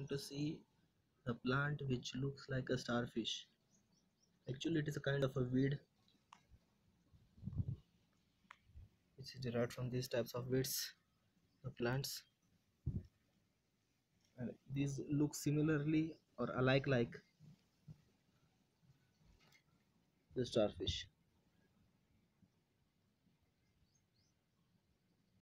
going to see the plant which looks like a starfish. Actually, it is a kind of a weed which is derived from these types of weeds, the plants, and these look similarly or alike like the starfish.